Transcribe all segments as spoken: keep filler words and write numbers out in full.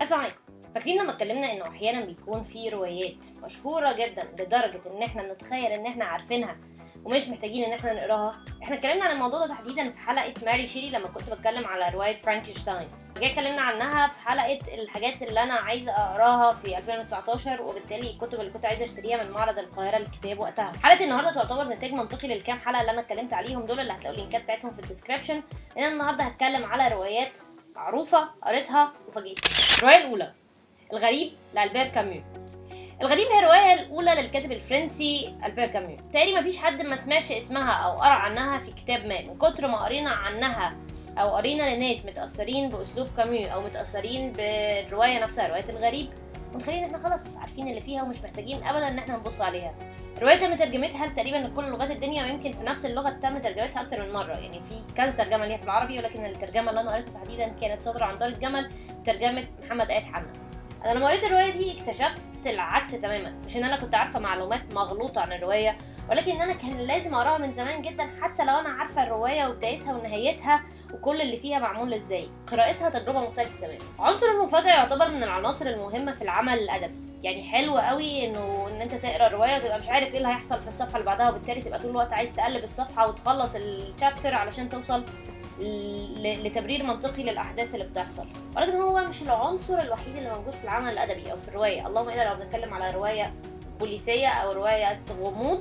السلام عليكم. فاكرين لما اتكلمنا انه احيانا بيكون في روايات مشهوره جدا لدرجه ان احنا بنتخيل ان احنا عارفينها ومش محتاجين ان احنا نقراها؟ احنا اتكلمنا عن الموضوع ده تحديدا في حلقه ماري شيري لما كنت بتكلم على روايه فرانكشتاين. جاي اتكلمنا عنها في حلقه الحاجات اللي انا عايزه اقراها في ألفين وتسعتاشر وبالتالي الكتب اللي كنت عايزه اشتريها من معرض القاهره للكتاب وقتها. حلقه النهارده تعتبر نتاج منطقي للكام حلقه اللي انا اتكلمت عليهم دول، اللي هتلاقوا اللينكات بتاعتهم في الديسكربشن. انا النهارده هتكلم على روايات معروفه قريتها وفاجئتني. الروايه الاولى الغريب لألبير كاميو. الغريب هي الروايه الاولى للكاتب الفرنسي ألبير كاميو. تقريبا مفيش حد ما سمعش اسمها او قرا عنها في كتاب ما. من كتر ما قرينا عنها او قرينا لناس متاثرين باسلوب كاميو او متاثرين بالروايه نفسها، روايه الغريب، متخيلين ان احنا خلاص عارفين اللي فيها ومش محتاجين ابدا ان احنا نبص عليها. الروايه تم ترجمتها تقريبا لكل لغات الدنيا، ويمكن في نفس اللغه تم ترجمتها اكتر من مره، يعني في كذا ترجمه ليها في العربي، ولكن الترجمه اللي انا قريتها تحديدا كانت صادره عن دار الجمل بترجمه محمد آية حنا. انا لما قريت الروايه دي اكتشفت العكس تماما، مش ان انا كنت عارفه معلومات مغلوطه عن الروايه، ولكن ان انا كان لازم اقراها من زمان جدا حتى لو انا عارفه الروايه وبدايتها ونهايتها وكل اللي فيها معمول ازاي. قراءتها تجربه مختلفه تماما. عنصر المفاجاه يعتبر من العناصر المهمه في العمل الادبي، يعني حلو قوي انه ان انت تقرا الروايه وتبقى مش عارف ايه اللي هيحصل في الصفحه اللي بعدها، وبالتالي تبقى طول الوقت عايز تقلب الصفحه وتخلص الشابتر علشان توصل لتبرير منطقي للاحداث اللي بتحصل. ولكن هو مش العنصر الوحيد اللي موجود في العمل الادبي او في الروايه، اللهم الا لو بنتكلم على روايه بوليسيه او روايه غموض،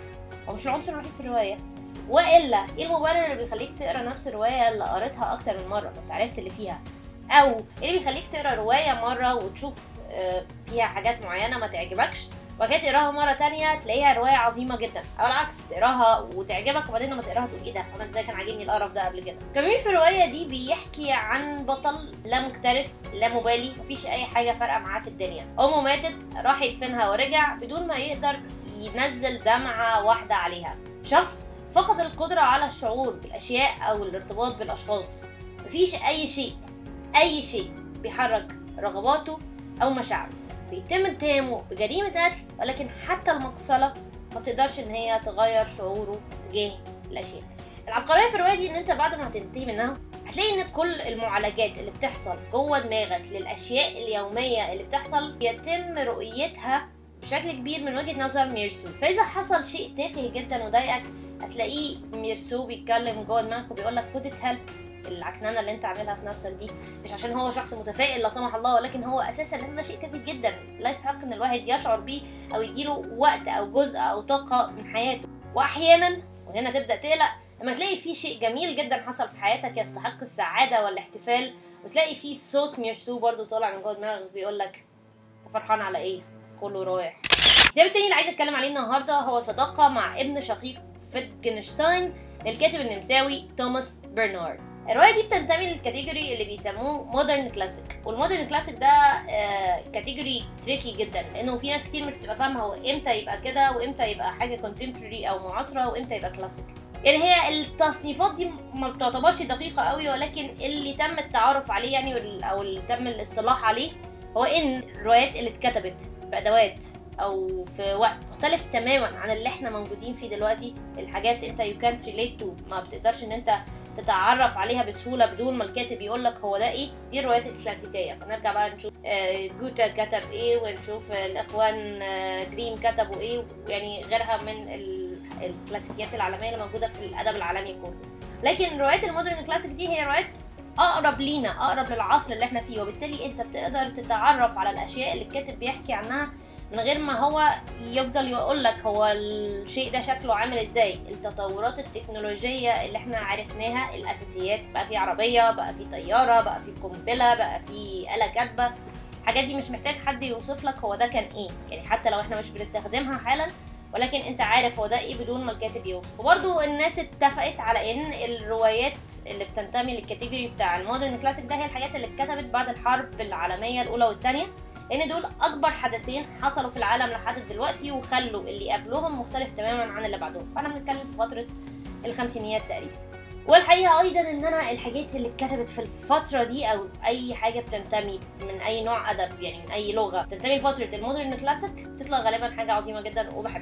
هو مش العنصر الوحيد في الروايه. والا ايه المبرر اللي بيخليك تقرا نفس الروايه اللي قريتها اكتر من مره فانت عرفت اللي فيها؟ او ايه اللي بيخليك تقرا روايه مره وتشوف فيها حاجات معينه ما تعجبكش وبعد كده تقراها مره تانية تلاقيها روايه عظيمه جدا، او العكس تقراها وتعجبك وبعدين لما تقراها تقول ايه ده، انا ازاي كان عاجبني القرف ده قبل كده. كمان في الروايه دي بيحكي عن بطل لا مكترث لا مبالي، مفيش اي حاجه فارقه معاه في الدنيا. امه ماتت راح يدفنها ورجع بدون ما يقدر ينزل دمعه واحده عليها. شخص فقد القدره على الشعور بالاشياء او الارتباط بالاشخاص، مفيش اي شيء اي شيء بيحرك رغباته او مشاعره. بيتم اتهامه بجريمة قتل، ولكن حتى المقصلة ما تقدرش ان هي تغير شعوره تجاه الاشياء. العبقرية في الرواية دي ان انت بعد ما هتنتهي منها هتلاقي ان كل المعالجات اللي بتحصل جوه دماغك للاشياء اليومية اللي بتحصل يتم رؤيتها بشكل كبير من وجهة نظر ميرسو. فاذا حصل شيء تافه جدا وضايقك هتلاقيه ميرسو بيتكلم جوه دماغك وبيقولك خد اتهلب العكنانه اللي انت عاملها في نفسك دي، مش عشان هو شخص متفائل لا سمح الله، ولكن هو اساسا ان ده شيء تافه جدا لا يستحق ان الواحد يشعر بيه او يديله وقت او جزء او طاقه من حياته. واحيانا وهنا تبدا تقلق لما تلاقي فيه شيء جميل جدا حصل في حياتك يستحق السعاده والاحتفال وتلاقي فيه صوت ميرسو برضو طالع من جوه دماغك بيقول لك انت فرحان على ايه؟ كله رايح. الكتاب التاني اللي عايزه اتكلم عليه النهارده هو صداقه مع ابن شقيق فيتجنشتاين للكاتب النمساوي توماس برنارد. الروايه دي بتنتمي للكاتيجوري اللي بيسموه مودرن كلاسيك، والمودرن كلاسيك ده آه كاتيجوري تريكي جدا لانه في ناس كتير مش بتبقى فاهمه هو امتى يبقى كده وامتى يبقى حاجه كونتمبرري او معاصره وامتى يبقى كلاسيك. يعني هي التصنيفات دي ما بتعتبرش دقيقه قوي، ولكن اللي تم التعارف عليه يعني او اللي تم الاصطلاح عليه هو ان الروايات اللي اتكتبت بادوات او في وقت مختلف تماما عن اللي احنا موجودين فيه دلوقتي، الحاجات انت you can't relate to ما بتقدرش ان انت تتعرف عليها بسهوله بدون ما الكاتب يقول لك هو ده ايه، دي الروايات الكلاسيكيه. فنرجع بقى نشوف آه جوتا كتب ايه ونشوف الاخوان آه جريم كتبوا ايه، يعني غيرها من الكلاسيكيات العالميه اللي موجوده في الادب العالمي كله. لكن روايات المودرن كلاسيك دي هي روايات اقرب لينا، اقرب للعصر اللي احنا فيه، وبالتالي انت بتقدر تتعرف على الاشياء اللي الكاتب بيحكي عنها من غير ما هو يفضل يقول لك هو الشيء ده شكله عامل ازاي. التطورات التكنولوجيه اللي احنا عرفناها، الاساسيات، بقى في عربيه، بقى في طياره، بقى في قنبله، بقى في آلة كاتبه، الحاجات دي مش محتاج حد يوصف لك هو ده كان ايه، يعني حتى لو احنا مش بنستخدمها حالا ولكن انت عارف هو ده ايه بدون ما الكاتب يوصف. وبرده الناس اتفقت على ان الروايات اللي بتنتمي للكاتيجوري بتاع المودرن كلاسيك ده هي الحاجات اللي اتكتبت بعد الحرب العالميه الاولى والثانيه، لان دول اكبر حدثين حصلوا في العالم لحد دلوقتي وخلوا اللي قبلهم مختلف تماما عن اللي بعدهم. فانا بنتكلم في فتره الخمسينيات تقريبا. والحقيقه ايضا ان انا الحاجات اللي اتكتبت في الفتره دي او اي حاجه بتنتمي من اي نوع ادب يعني من اي لغه بتنتمي لفتره المودرن كلاسيك بتطلع غالبا حاجه عظيمه جدا وبحبها.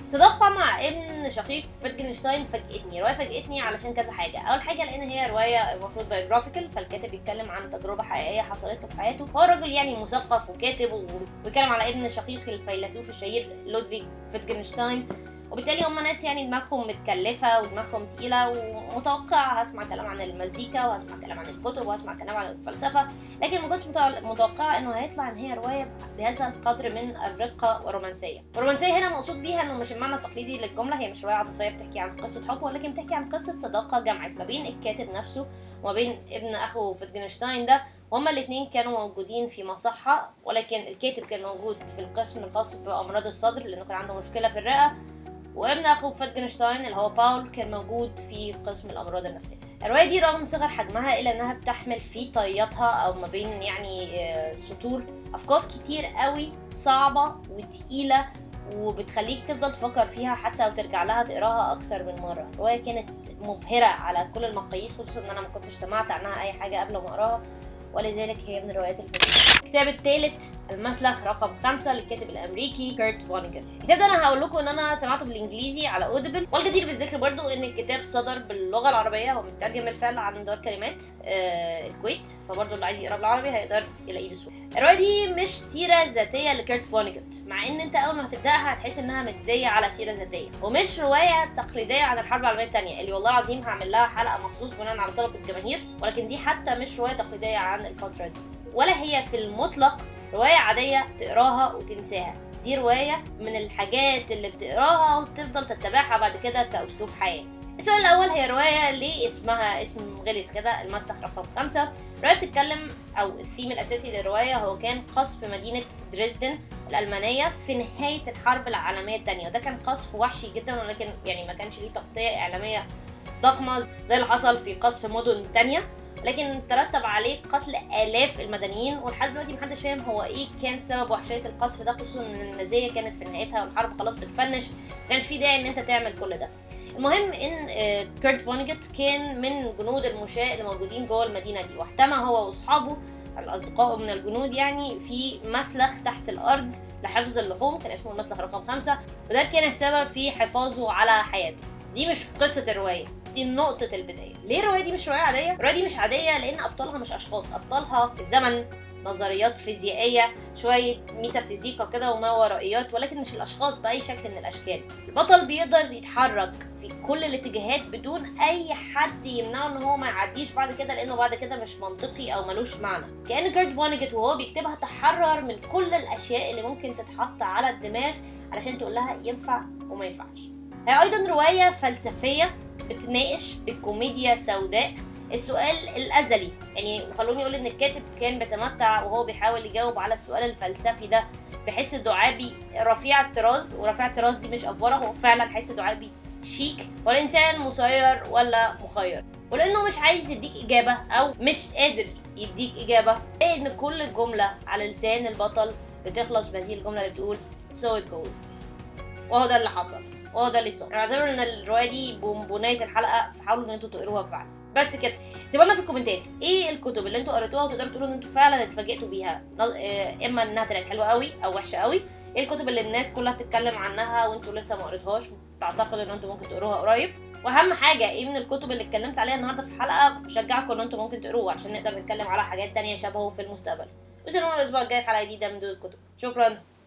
صداقة مع ابن شقيق فيتجنشتاين فاجئتني. رواية فاجئتني علشان كذا حاجة. أول حاجة لأن هي رواية المفروض بايوجرافيكال، فالكاتب بيتكلم عن تجربة حقيقية حصلت له في حياته. هو راجل يعني مثقف وكاتب وبيتكلم على ابن شقيق الفيلسوف الشهير لودفيج فيتجنشتاين، وبالتالي هم ناس يعني دماغهم متكلفة ودماغهم تقيلة، ومتوقع هسمع كلام عن المزيكا وهسمع كلام عن الكتب وهسمع كلام عن الفلسفة، لكن ما كنتش متوقعة انه هيطلع ان هي رواية بهذا القدر من الرقة والرومانسية. والرومانسية هنا مقصود بيها انه مش المعنى التقليدي للجملة، هي مش رواية عاطفية بتحكي عن قصة حب، ولكن بتحكي عن قصة صداقة جمعت ما بين الكاتب نفسه وما بين ابن اخو فيتجنشتاين ده. وهما الاثنين كانوا موجودين في مصحة، ولكن الكاتب كان موجود في القسم الخاص بأمراض الصدر لأنه كان عنده مشكلة في الرئة، وابن اخو فيتجنشتاين اللي هو باول كان موجود في قسم الامراض النفسيه. الروايه دي رغم صغر حجمها الا انها بتحمل في طياتها او ما بين يعني سطور افكار كتير قوي صعبه وتقيله، وبتخليك تفضل تفكر فيها حتى وترجع لها تقراها اكتر من مره. الروايه كانت مبهره على كل المقاييس، خصوصا ان انا ما كنتش سمعت عنها اي حاجه قبل ما اقراها، ولذلك هي من الروايات الجميله. الكتاب الثالث المسلخ رقم خمسة للكاتب الامريكي كيرت فونيجان. الكتاب ده انا هقول لكم ان انا سمعته بالانجليزي على اوديبل، والجدير بالذكر برضو ان الكتاب صدر باللغه العربيه، هو مترجم بالفعل عن دار كلمات آه الكويت، فبرضو اللي عايز يقرا بالعربي هيقدر يلاقيه بسهوله. الروايه دي مش سيره ذاتيه لكيرت فونيجان، مع ان انت اول ما هتبداها هتحس انها مديه على سيره ذاتيه، ومش روايه تقليديه عن الحرب العالميه الثانيه اللي والله العظيم هعمل لها حلقه مخصوص بناء على طلب الجماهير، ولكن دي حتى مش روايه تقليديه عن الفتره دي، ولا هي في المطلق رواية عادية تقراها وتنساها. دي رواية من الحاجات اللي بتقراها وتفضل تتبعها بعد كده كأسلوب حياة. السؤال الأول، هي رواية ليه اسمها اسم غلس كده المسلخ رقم خمسة؟ الرواية بتتكلم أو الثيم الأساسي للرواية هو كان قصف مدينة دريسدن الألمانية في نهاية الحرب العالمية الثانية، وده كان قصف وحشي جدا، ولكن يعني ما كانش ليه تغطية إعلامية ضخمة زي اللي حصل في قصف مدن تانية، لكن ترتب عليه قتل آلاف المدنيين، ولحد دلوقتي محدش فاهم هو ايه كان سبب وحشية القصف ده، خصوصا ان النازية كانت في نهايتها والحرب خلاص بتفنش، مكانش في داعي ان انت تعمل كل ده. المهم ان كيرت فونيجان كان من جنود المشاة اللي موجودين جوه المدينة دي، واحتمى هو واصحابه الاصدقاء من الجنود يعني في مسلخ تحت الارض لحفظ اللحوم، كان اسمه المسلخ رقم خمسة، وده كان السبب في حفاظه على حياته. دي مش قصة الرواية، دي نقطة البداية. ليه الرواية دي مش رواية عادية؟ الرواية دي مش عادية لأن أبطالها مش أشخاص، أبطالها الزمن، نظريات فيزيائية، شوية ميتافيزيقا كده وما ورائيات، ولكن مش الأشخاص بأي شكل من الأشكال. البطل بيقدر يتحرك في كل الاتجاهات بدون أي حد يمنعه إن هو ما يعديش بعد كده، لأنه بعد كده مش منطقي أو ملوش معنى. كأن كيرت فونيجان وهو بيكتبها تحرر من كل الأشياء اللي ممكن تتحط على الدماغ علشان تقول لها ينفع وما ينفعش. هي أيضا رواية فلسفية بتناقش بكوميديا سوداء السؤال الأزلي، يعني خلوني أقول إن الكاتب كان بيتمتع وهو بيحاول يجاوب على السؤال الفلسفي ده بحس دعابي رفيع الطراز، ورفيع الطراز دي مش أفورة، هو فعلا حس دعابي شيك، والإنسان مسير ولا مخير، ولأنه مش عايز يديك إجابة أو مش قادر يديك إجابة، لأن كل جملة على لسان البطل بتخلص بهذه الجملة اللي بتقول so it goes، وهو ده اللي حصل، وهو ده اللي صار. انا بعتبر ان الروايه دي بنهايه الحلقه، فحاولوا ان انتوا تقروها فعلا. بس كده، اكتبوا لنا في الكومنتات ايه الكتب اللي انتوا قريتوها وتقدروا تقولوا ان انتوا فعلا اتفاجئتوا بيها، اما انها طلعت حلوه قوي او وحشه قوي. ايه الكتب اللي الناس كلها بتتكلم عنها وانتوا لسه ما قريتوهاش وتعتقدوا ان انتوا ممكن تقروها قريب؟ واهم حاجه، ايه من الكتب اللي اتكلمت عليها النهارده في الحلقه بشجعكم ان انتوا ممكن تقروها عشان نقدر نتكلم على حاجات تانية شبهه في المستقبل. وستنونا الاسبوع الجاي في حلقه جديده من دول الكتب. شكرا.